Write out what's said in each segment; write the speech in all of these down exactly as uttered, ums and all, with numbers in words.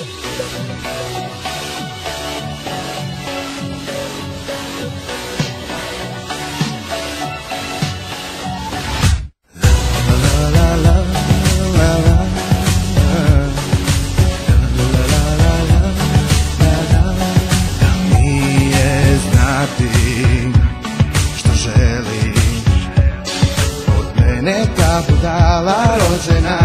Neka budala rođena,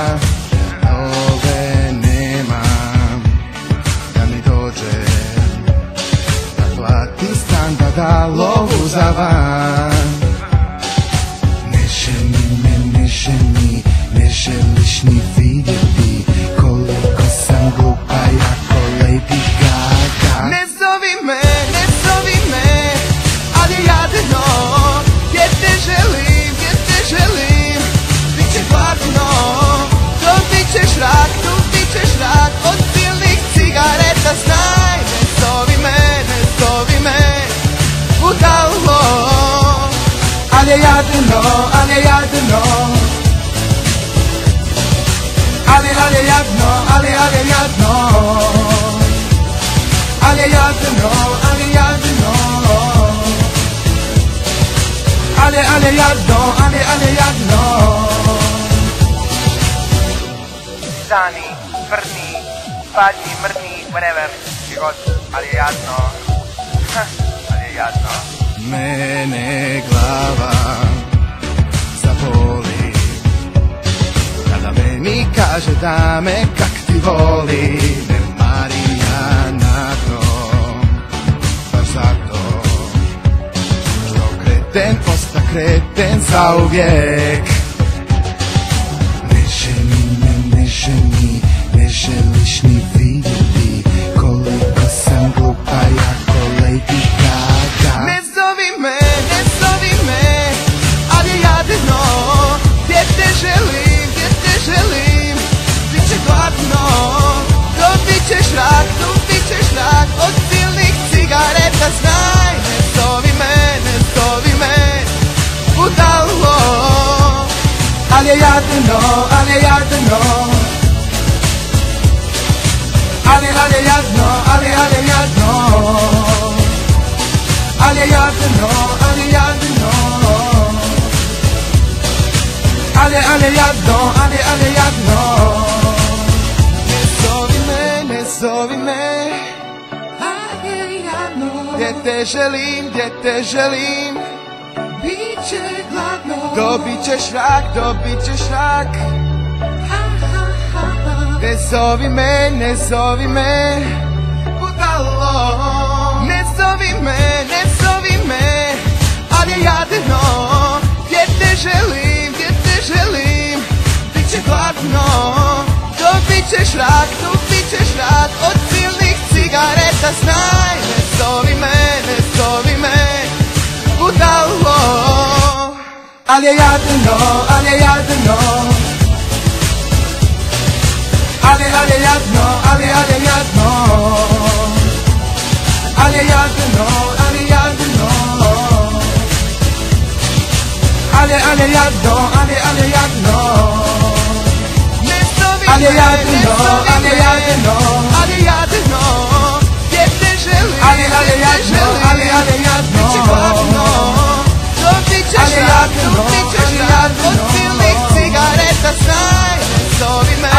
ove nemam, da mi dođe, da plati stan, da da lovu za van. Ne želi me, ne želi, ne želiš ni vidjeti koliko sam glupa, jako Lady Gaga. Ne zovi me, ne zovi me, ali jadno, jer te želim. Želim, bit će hladno, dobit ćeš rak, dobit ćeš rak od silnih cigareta, znaj, ne zovi me, ne zovi me, budalo, ali je jadno, ali je jadno, ali, ali je jadno, ali, ali je jadno, ali je jadno, ali je jadno. Ale, ale jadno, ale, ale jadno. Stani, vrni, padni, mrni, whatever, gdje god, ali je jadno. Ali je jadno. Mene glava zaboli kada meni kaže da me kak ti voli. Ne marim ja na to, baš zato kreten posta kreten zauvijek. Ne želi me, ne želi, ne želiš ni vidjeti koliko sam glupa, jako Lady Gaga. Ne zovi me, ne zovi me, ali je jadno, gdje te želim, gdje te želim, bit će hladno, dobit ćeš rak, dobit ćeš rak od silnih cigareta, znaj, ne zovi me, ne zovi me, budalo, ali je jadno, ali je jadno, ali, ali je jadno, ali, ali je jadno, ali je jadno, ali je jadno, ali, ali je jadno, ali, ali je jadno. Ne zovi me, ne zovi me, gdje te želim, gdje te želim, bit će gladno, dobit ćeš rak, dobit ćeš rak. Ne zovi me, ne zovi me, budalo. Ne zovi me, ne zovi me, ali je jadno, gdje te želim, gdje te želim, bit će gladno, dobit ćeš rak, dobit ćeš rak od silnih cigareta, znaj, ne zovi me, ne zovi me, budalo, ali je jadno, ali je jadno, ali, ali je jadno, ali, ali je jadno, ali je jadno, ali je jadno, ali, ali je jadno, ali, ali je jadno. Ne zovi me, ali je jadno, ali je jadno, ali je jadno, gdje te želim, ali, ali je jadno, ali, ali je jadno, bit će hladno, dobit ćeš rak, dobit ćeš rak od silnih cigareta, znaj, ne zovi me,